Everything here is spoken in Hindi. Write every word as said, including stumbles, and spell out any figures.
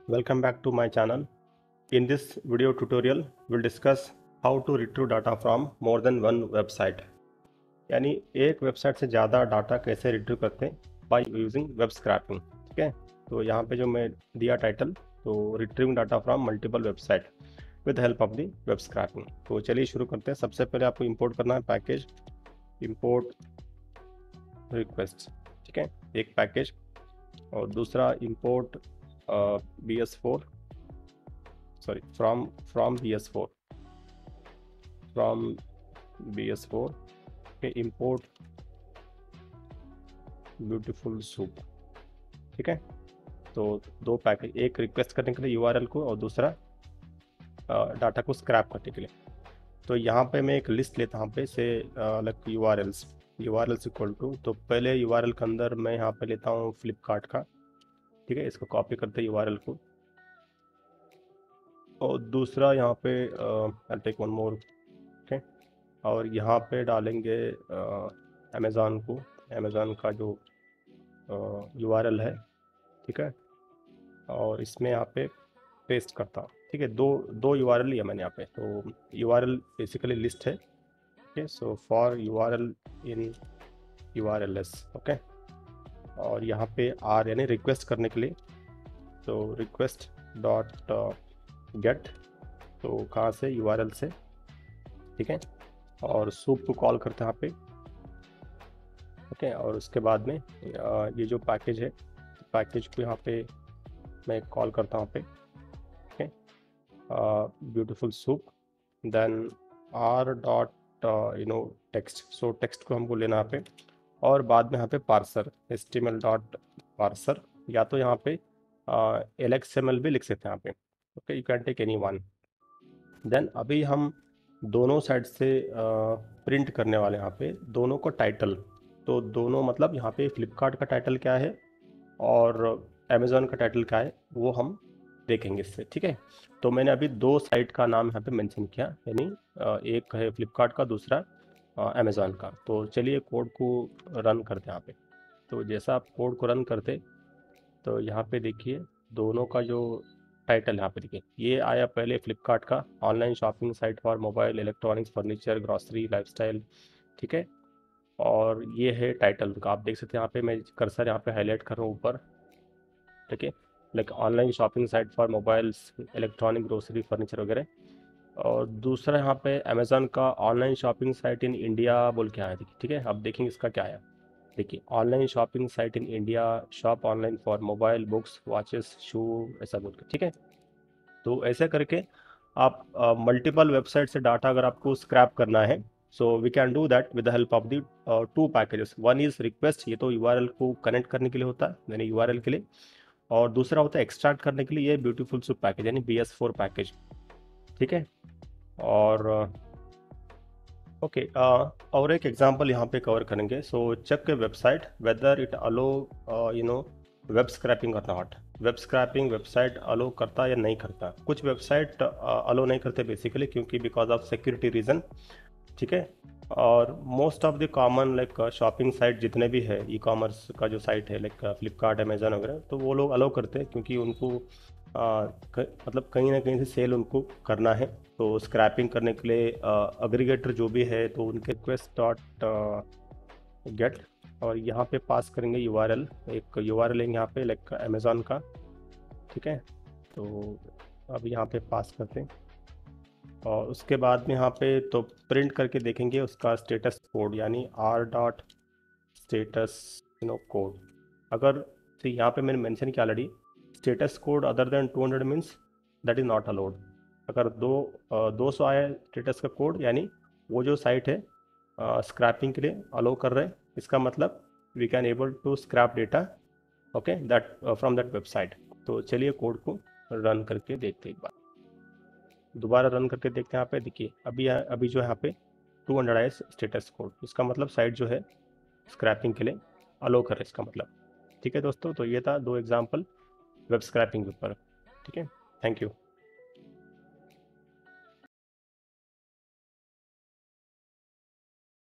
Welcome back to my channel. In this video tutorial, we'll discuss how to retrieve data from more than one website. यानी एक वेबसाइट से ज़्यादा डाटा कैसे रिट्रीव करते हैं बाय यूजिंग वेब स्क्रैपिंग। ठीक है, तो यहाँ पे जो मैं दिया टाइटल, तो retrieving data from multiple website with help of the web scraping. तो चलिए शुरू करते हैं। सबसे पहले आपको इंपोर्ट करना है पैकेज इंपोर्ट रिक्वेस्ट। ठीक है, एक पैकेज, और दूसरा import B S four sorry from from B S four from B S four के इंपोर्ट ब्यूटीफुल सूप। ठीक है, तो दो पैकेज, एक रिक्वेस्ट करने के लिए यूआरएल को और दूसरा डाटा को स्क्रैप करने के लिए। तो यहाँ पे मैं एक लिस्ट लेता हूँ पे से like URLs URLs equal to, तो पहले यूआरएल के अंदर मैं यहाँ पे लेता हूँ फ्लिपकार्ट का। ठीक है, इसको कॉपी करते हैं यूआरएल को, और दूसरा यहाँ पे I take one more. Okay, और यहाँ पे डालेंगे अमेज़ॉन को, अमेज़ॉन का जो यूआरएल है। ठीक है, और इसमें यहाँ पे पेस्ट करता हूँ। ठीक है, दो दो यूआरएल लिया मैंने यहाँ पे, तो यूआरएल बेसिकली लिस्ट है। Okay, so for URL in URLs. Okay, और यहाँ पे आर यानी रिक्वेस्ट करने के लिए, तो रिक्वेस्ट डॉट गेट, तो कहाँ से, यूआरएल से। ठीक है, और सूप को कॉल करते हैं यहाँ पे। ओके, और उसके बाद में ये जो पैकेज है, पैकेज को यहाँ पे मैं कॉल करता हूँ पे। Okay, beautiful soup, then R dot you know text, so text को हमको लेना यहाँ पे, और बाद में यहाँ पे parser H T M L dot parser, या तो यहाँ पे एल एक्स एम एल भी लिख सकते हैं यहाँ पे। Okay, you can take any one. Then अभी हम दोनों साइड से प्रिंट करने वाले यहाँ पे दोनों को टाइटल, तो दोनों मतलब यहाँ पे फ्लिपकार्ट का टाइटल क्या है और अमेज़ॉन का टाइटल क्या है वो हम देखेंगे इससे। ठीक है, तो मैंने अभी दो साइट का नाम यहाँ पे मेंशन किया, यानी एक है फ्लिपकार्ट का, दूसरा अमेज़ॉन का। तो चलिए कोड को रन करते हैं यहाँ पे। तो जैसा आप कोड को रन करते, तो यहाँ पे देखिए दोनों का जो टाइटल यहाँ पे देखिए, ये आया पहले फ्लिपकार्ट का, online shopping site for mobile electronics furniture grocery lifestyle. ठीक है, और ये है टाइटल का, आप देख सकते हैं यहाँ पे मैं कर्सर यहाँ पे हाईलाइट कर रहा हूँ ऊपर। ठीक है, like online shopping site for mobiles electronic grocery furniture वगैरह। और दूसरा यहाँ पे अमेज़ॉन का online shopping site in India बोल के आया। देखिए, ठीक है, अब देखेंगे इसका क्या आया। देखिए, online shopping site in India, shop online for mobile books watches shoe, ऐसा बोल के। ठीक है, तो ऐसे करके आप मल्टीपल वेबसाइट से डाटा अगर आपको स्क्रैप करना है, so we can do that with the help of the two packages. One is request, ये तो यूआरएल को कनेक्ट करने के लिए होता है, यानी यूआरएल के लिए, और दूसरा होता है एक्सट्रैक्ट करने के लिए, ये ब्यूटीफुल सूप पैकेज यानी बी एस फोर पैकेज। ठीक है, और ओके okay, uh, और एक एग्जांपल यहाँ पे कवर करेंगे। सो चेक के website whether it allow you know web scraping और not. Web scraping website allow करता या नहीं करता। कुछ वेबसाइट अलो नहीं करते बेसिकली, क्योंकि बिकॉज ऑफ सिक्योरिटी रीज़न। ठीक है, और most of the common like shopping site जितने भी है, ई कॉमर्स का जो साइट है लाइक फ्लिपकार्ट अमेज़न वगैरह, तो वो लोग अलो करते हैं, क्योंकि उनको आ, क, मतलब कहीं ना कहीं से सेल उनको करना है। तो स्क्रैपिंग करने के लिए अग्रीगेटर जो भी है, तो उनके रिक्वेस्ट डॉट गेट, और यहाँ पे पास करेंगे यूआरएल, एक यूआरएल लेंगे यहाँ पे लाइक अमेज़ॉन का। ठीक है, तो अब यहाँ पे पास करते हैं, और उसके बाद में यहाँ पे तो प्रिंट करके देखेंगे उसका स्टेटस कोड, यानी R dot status you know code. अगर तो यहाँ पे मैंने मेंशन किया already, status code other than two hundred means that is not allowed. अगर दो दो सौ आया स्टेटस का कोड, यानी वो जो साइट है स्क्रैपिंग के लिए अलाउ कर रहे हैं, इसका मतलब we can able to scrap data okay that from that website. तो चलिए कोड को रन करके देखते हैं, एक बार दोबारा रन करके देखते हैं। यहाँ पे देखिए अभी अभी जो है यहाँ पे टू हंड्रेड आया स्टेटस कोड, इसका मतलब साइट जो है स्क्रैपिंग के लिए अलाउ कर रहे हैं, इसका मतलब। ठीक है दोस्तों, तो ये था दो एग्जाम्पल वेब स्क्रैपिंग के ऊपर। ठीक है, थैंक यू।